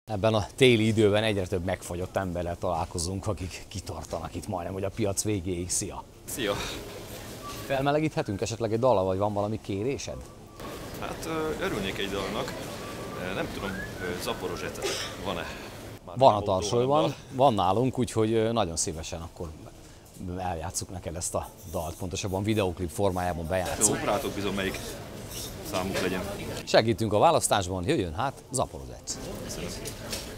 Ebben a téli időben egyre több megfagyott emberrel találkozunk, akik kitartanak itt majdnem, hogy a piac végéig. Szia! Szia! Felmelegíthetünk esetleg egy dallal, vagy van valami kérésed? Hát örülnék egy dalnak. Nem tudom, Zaporozsete van-e? Van a Tarsolyban, van nálunk, úgyhogy nagyon szívesen akkor eljátszuk neked ezt a dalt, pontosabban videóklip formájában Jó, bejátszunk. rátok bizony melyik számuk legyen. Segítünk a választásban, jöjjön hát Zaporozec.